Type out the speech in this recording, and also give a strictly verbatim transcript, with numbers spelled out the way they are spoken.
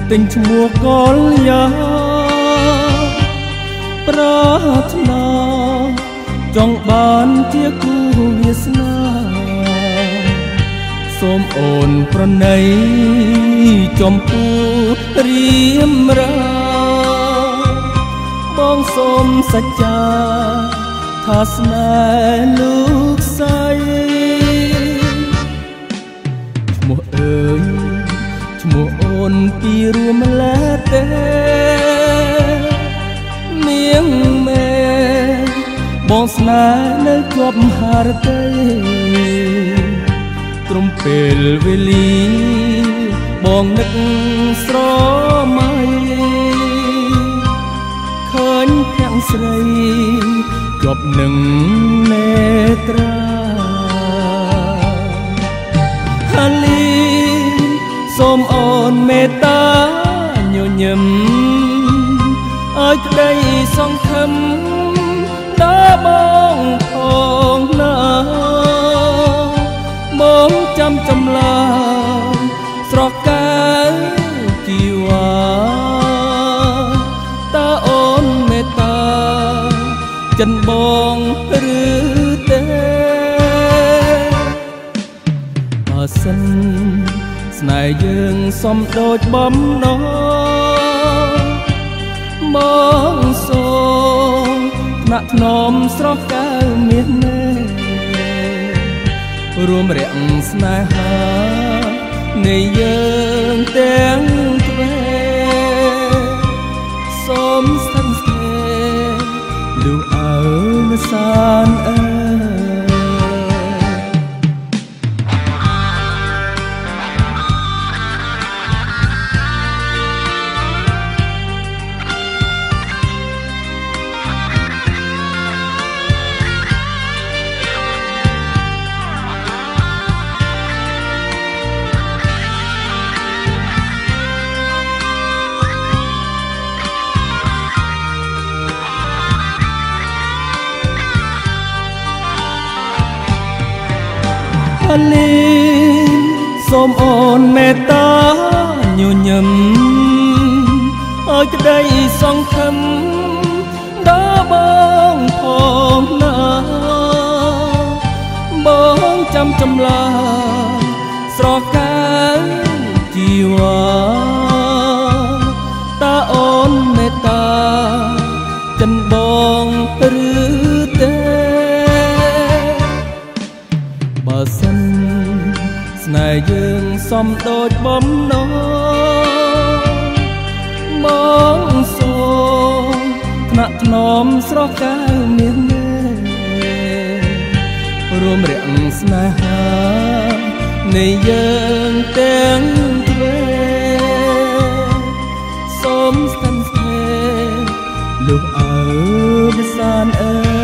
ទិញឈ្មោះកលយាប្រាថ្នាចង់បានជាគូវាសនាសូមអូនប្រណីចំពោះរៀមរាបងសូមសច្ចាថាស្នេហ៍លោកស្រីឈ្មោះអើយឈ្មោះអូនពីរួមលែទេនាងមេបងស្នេហ៍នៅជាប់ហារទេត្រំពេលវេលាបងនឹកស្រមៃឃើញភក្តិស្រីជាប់នឹងនេត្រាហាលីសូមអូនមេត្តាញញឹមឲ្យក្តីសង្ឃឹមដល់បងផងណាបងចាំចម្លើយស្រស់កែវជីវ៉ាតើអូនមេត្តាចិនបងឬទេបើសិនស្នេហ៍យើងសំដូចបំណងបងសូមថ្នាក់ថ្នមស្រស់កែវមានមេរួមរាក់ស្នេហានៃយើងទាំងទ្វេសូមស្ថិតស្ថេរលុះអើនសានអើលីសូមអូនមេត្តាញញឹមឲ្យក្តីសង្ឃឹមដល់បងផងណាបងចាំចម្លើយស្រស់កែវជីវ៉ាតើអូនមេត្តាចិនបងឬទេបើសិនស្នេហ៍យើងសំដូចបំណងបងសូមថ្នាក់ថ្នមស្រស់កែវមានមេរួមរាក់ស្នេហានៃយើងទាំងទ្វេសូមស្ថិតស្ថេរលុះអើនសានអើ